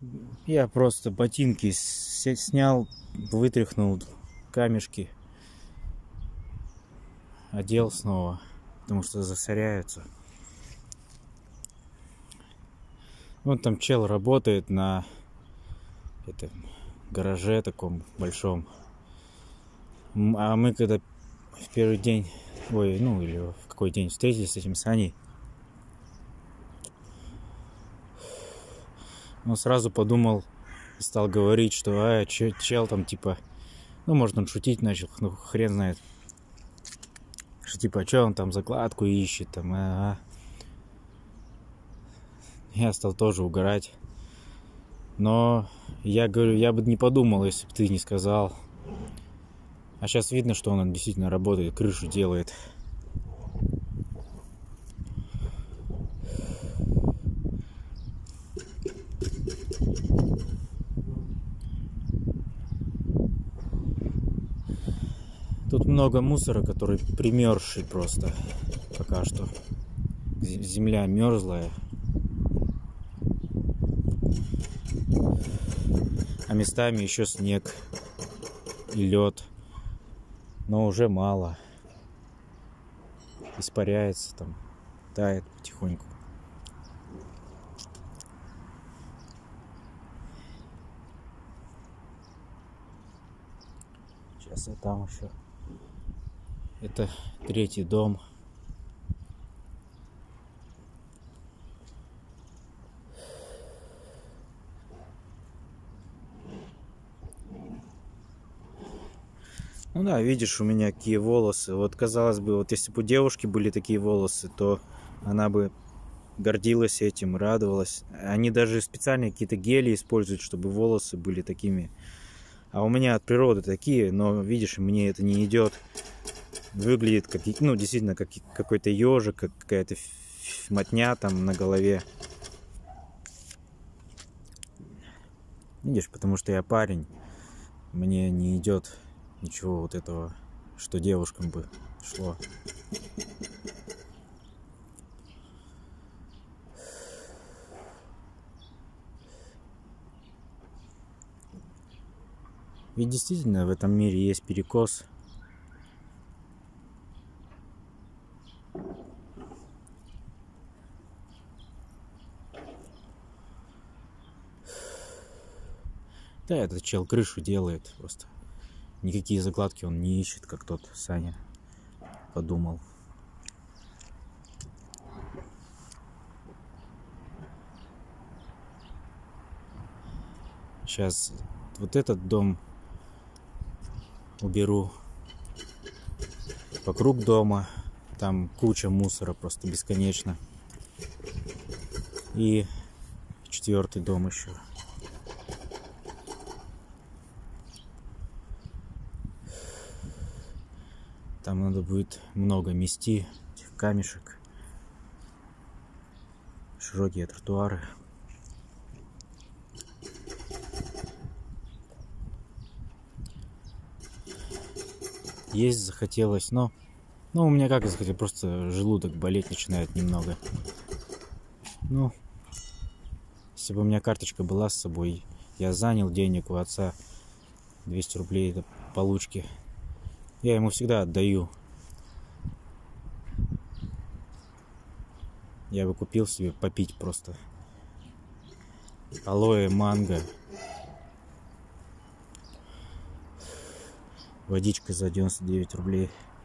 Я просто ботинки снял, вытряхнул камешки, одел снова, потому что засоряются. Вон там чел работает на гараже таком большом. А мы когда в первый день, или в какой день встретились с этим Саней, он сразу подумал и стал говорить, что чел там типа, может он шутить начал, хрен знает. Что типа, что он там закладку ищет там, Я стал тоже угорать. Но я говорю, я бы не подумал, если бы ты не сказал. А сейчас видно, что он действительно работает, крышу делает. Тут много мусора, который примерзший просто пока что. Земля мерзлая. А местами еще снег и лед. Но уже мало. Испаряется там, тает потихоньку. Сейчас я там еще. Это 3-й дом. Ну да, видишь, у меня какие волосы. Вот казалось бы, вот если бы у девушки были такие волосы, то она бы гордилась этим, радовалась. Они даже специально какие-то гели используют, чтобы волосы были такими. А у меня от природы такие, но видишь, мне это не идет. Выглядит как, действительно, как какой-то ежик, как какая-то мотня там на голове. Видишь, потому что я парень, мне не идет ничего вот этого, что девушкам бы шло. Ведь действительно в этом мире есть перекос. Да, этот чел крышу делает просто. Никакие закладки он не ищет, как тот Саня подумал. Сейчас вот этот дом уберу. Вокруг дома там куча мусора просто бесконечно. И 4-й дом еще. Там надо будет много мести, этих камешек, широкие тротуары. Есть захотелось, но у меня как захотелось, просто желудок болеть начинает немного. Если бы у меня карточка была с собой, я занял денег у отца 200 рублей до получки. Я ему всегда отдаю. Я бы купил себе попить просто. Алоэ, манго. Водичка за 99 рублей.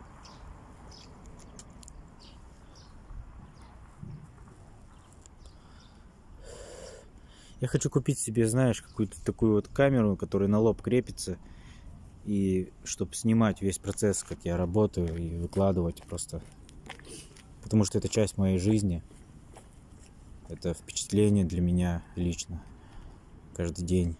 Я хочу купить себе, знаешь, какую-то такую вот камеру, которая на лоб крепится. И чтобы снимать весь процесс, как я работаю, и выкладывать просто. Потому что это часть моей жизни. Это впечатление для меня лично. Каждый день.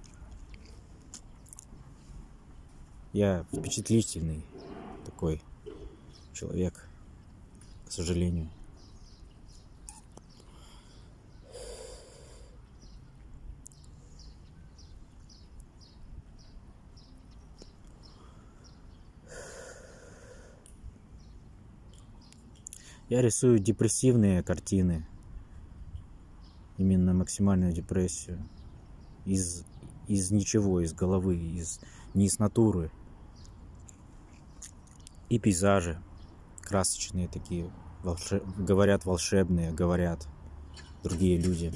Я впечатлительный такой человек, к сожалению. Я рисую депрессивные картины. Именно максимальную депрессию. из ничего, из головы, не из натуры. И пейзажи красочные такие, говорят волшебные, говорят другие люди.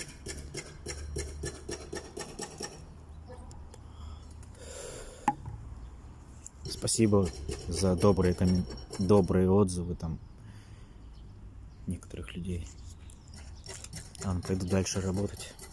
Спасибо за добрые отзывы там некоторых людей. Ладно, пойду дальше работать.